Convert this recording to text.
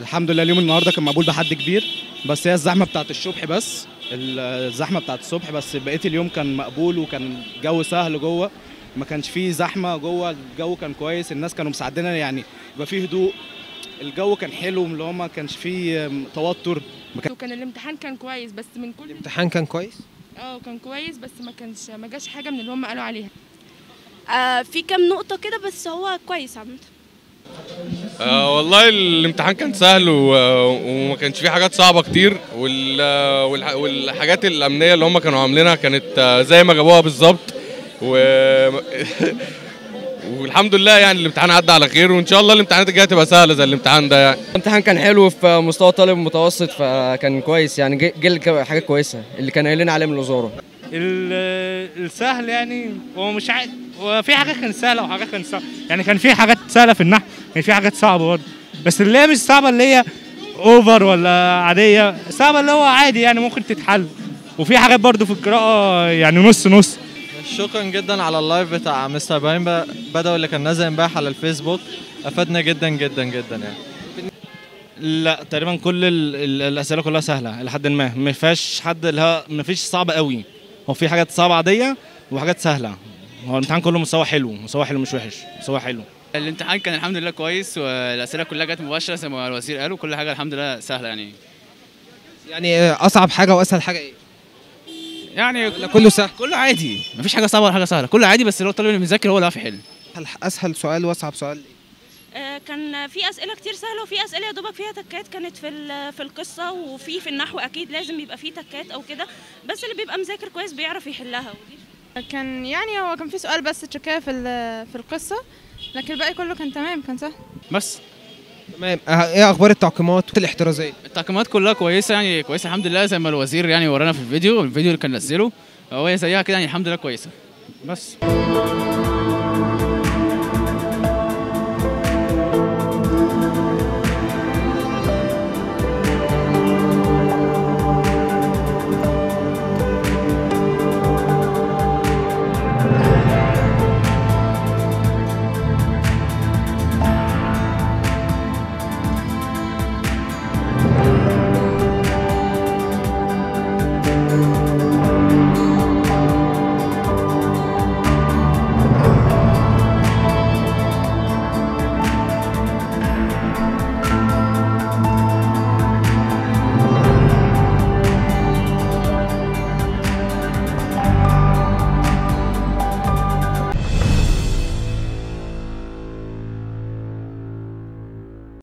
الحمد لله اليوم النهارده كان مقبول بحد كبير، بس هي الزحمه بتاعت الصبح بس، الزحمه بتاعت الصبح بس، بقيه اليوم كان مقبول وكان الجو سهل جوه، ما كانش فيه زحمه جوه، الجو كان كويس، الناس كانوا مساعدينا يعني يبقى فيه هدوء، الجو كان حلو اللي هو ما كانش فيه توتر. وكان الامتحان كان كويس بس من كل الامتحان كان كويس؟ كان كويس بس ما جاش حاجه من اللي هم قالوا عليها. في كام نقطة كده بس هو كويس عامة. والله الامتحان كان سهل وما كانش فيه حاجات صعبة كتير، والحاجات الأمنية اللي هم كانوا عاملينها كانت زي ما جابوها بالظبط والحمد لله يعني الامتحان عدى على خير، وإن شاء الله الامتحانات الجاية تبقى سهلة زي الامتحان ده يعني. الامتحان كان حلو في مستوى طالب متوسط، فكان كويس يعني، جه حاجات كويسة اللي كان قايلين عليه من الوزارة. السهل يعني هو مش عادي، وفي حاجات كانت سهله وحاجات كانت صعبه، يعني كان في حاجات سهله في النحو، كان في حاجات صعبه برضه، بس اللي هي مش صعبه اللي هي اوفر ولا عاديه، صعبه اللي هو عادي يعني ممكن تتحل، وفي حاجات برضه في القراءه يعني نص نص. شكرا جدا على اللايف بتاع مستر ابراهيم بدوي اللي كان نازل امبارح على الفيسبوك، افادنا جدا جدا جدا يعني. لا تقريبا كل الاسئله كلها سهله لحد ما فيهاش حد اللي هو ما فيش صعب قوي، هو في حاجات صعبه عاديه وحاجات سهله، هو الامتحان كله مستوى حلو مش وحش، مستوى حلو. الامتحان كان الحمد لله كويس، والاسئله كلها جت مباشره زي ما الوزير قال، وكل حاجه الحمد لله سهله يعني. يعني اصعب حاجه واسهل حاجه ايه؟ يعني كله سهل، كله عادي، مفيش حاجه صعبه ولا حاجه سهله، كله عادي، بس لو الطالب اللي بيذاكر هو اللي هيعرف يحل. اسهل سؤال واصعب سؤال كان في أسئلة كتير سهلة وفي أسئلة يا دوبك فيها تكات، كانت في القصة وفي النحو أكيد لازم يبقى فيه تكات أو كده، بس اللي بيبقى مذاكر كويس بيعرف يحلها. كان يعني هو كان في سؤال بس تشكاه في القصه، لكن الباقي كله كان تمام، كان سهل بس. تمام. ايه اخبار التعقيمات الاحترازيه؟ التحكمات كلها كويسه يعني، كويسه الحمد لله زي ما الوزير يعني ورانا في الفيديو اللي كان نزله، هو زيها كده يعني الحمد لله كويسه بس.